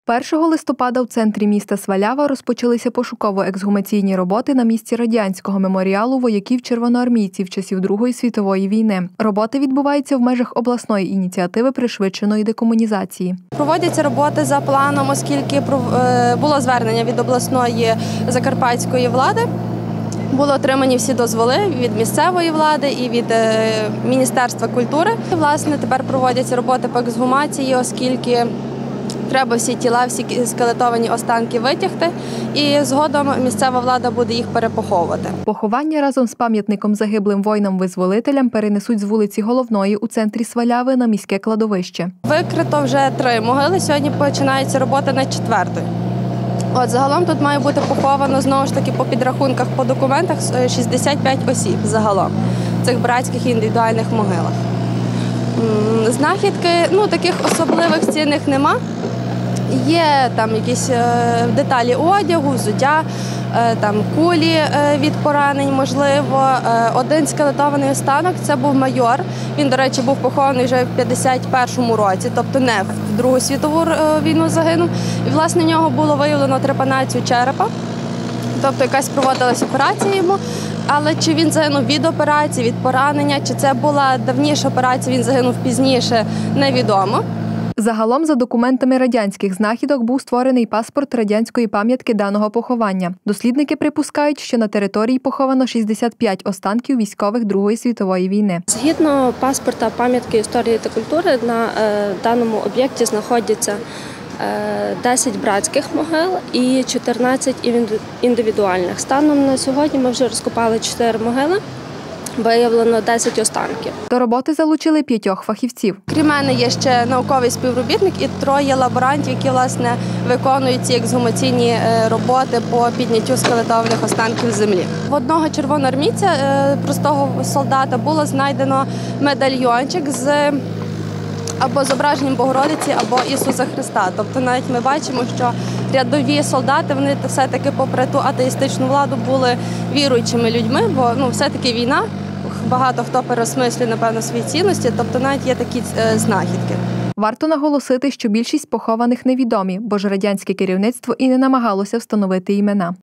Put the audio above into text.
1 листопада у центрі міста Свалява розпочалися пошуково-ексгумаційні роботи на місці радянського меморіалу вояків-червоноармійців часів Другої світової війни. Роботи відбуваються в межах обласної ініціативи пришвидшеної декомунізації. Проводяться роботи за планом, оскільки було звернення від обласної закарпатської влади. Були отримані всі дозволи від місцевої влади і від Міністерства культури. Власне, тепер проводяться роботи по ексгумації, оскільки треба всі тіла, всі скелетовані останки витягти, і згодом місцева влада буде їх перепоховувати. Поховання разом з пам'ятником загиблим воїнам-визволителям перенесуть з вулиці Головної у центрі Сваляви на міське кладовище. Викрито вже 3 могили, сьогодні починається робота над 4-ю. Загалом тут має бути поховано, знову ж таки, по підрахунках, по документах 65 осіб загалом в цих братських і індивідуальних могилах. Знахідки, таких особливих цінних нема. Є там якісь деталі одягу, взуття, там кулі від поранень, можливо. Один скелетований останок – це був майор. Він, до речі, був похований вже в 51-му році, тобто не в Другу світову війну загинув. І, власне, у нього було виявлено трепанацію черепа, тобто якась проводилась операція йому. Але чи він загинув від операції, від поранення, чи це була давніша операція, він загинув пізніше, невідомо. Загалом, за документами радянських знахідок, був створений паспорт радянської пам'ятки даного поховання. Дослідники припускають, що на території поховано 65 останків військових Другої світової війни. Згідно паспорта пам'ятки історії та культури, на даному об'єкті знаходяться 10 братських могил і 14 індивідуальних. Станом на сьогодні ми вже розкопали 4 могили. Виявлено 10 останків. До роботи залучили 5 фахівців. Крім мене є ще науковий співробітник і 3 лаборантів, які, власне, виконують ці ексгумаційні роботи по підняттю скелетованих останків землі. В одного червоноармійця, простого солдата, було знайдено медальйончик з або зображенням Богородиці, або Ісуса Христа. Тобто навіть ми бачимо, що рядові солдати, вони все-таки попри ту атеїстичну владу були віруючими людьми, бо все-таки війна, багато хто переосмислює, напевно, свої цінності, тобто навіть є такі знахідки. Варто наголосити, що більшість похованих невідомі, бо ж радянське керівництво і не намагалося встановити імена.